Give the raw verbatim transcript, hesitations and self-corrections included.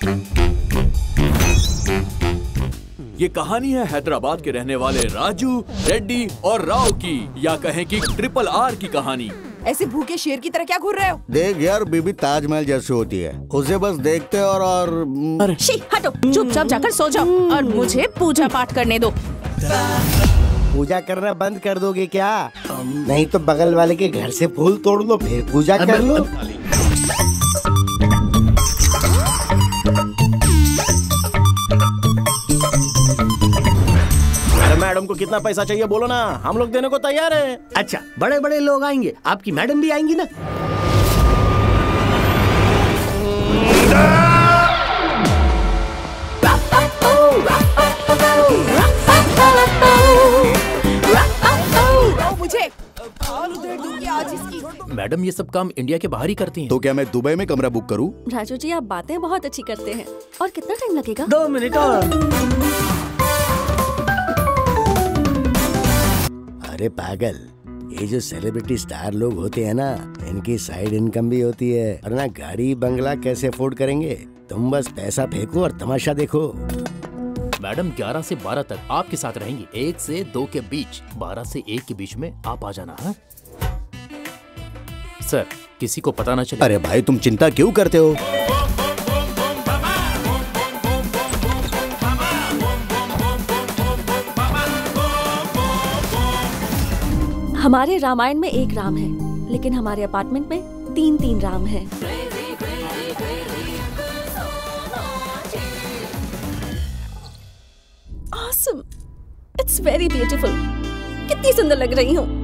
ये कहानी है हैदराबाद के रहने वाले राजू, रेड्डी और राव की, या कहें कि ट्रिपल आर की कहानी। ऐसे भूखे शेर की तरह क्या घूर रहे हो? देख यार, बीबी ताजमहल जैसी होती है, उसे बस देखते और और शी, हटो, चुपचाप जाकर सो जाओ और मुझे पूजा पाठ करने दो। पूजा करना बंद कर दोगे क्या? नहीं तो बगल वाले के घर से फूल तोड़ लो, फिर पूजा कर लो। मैडम को कितना पैसा चाहिए बोलो ना, हम लोग देने को तैयार हैं। अच्छा, बड़े बड़े लोग आएंगे, आपकी मैडम भी आएंगी ना? मुझे दूंगी आज इसकी। मैडम ये सब काम इंडिया के बाहर ही करती हैं। तो क्या मैं दुबई में कमरा बुक करूं? राजू जी, आप बातें बहुत अच्छी करते हैं। और कितना टाइम लगेगा? दो मिनट और। अरे पागल, ये जो सेलिब्रिटी स्टार लोग होते हैं ना, इनकी साइड इनकम भी होती है, वरना गाड़ी बंगला कैसे अफोर्ड करेंगे? तुम बस पैसा फेंको और तमाशा देखो। मैडम ग्यारह से बारह तक आपके साथ रहेंगी, एक से दो के बीच, बारह से एक के बीच में आप आ जाना है सर, किसी को पता ना चले। अरे भाई, तुम चिंता क्यों करते हो? हमारे रामायण में एक राम है, लेकिन हमारे अपार्टमेंट में तीन तीन राम हैं। Awesome! It's very beautiful. कितनी सुंदर लग रही हूँ।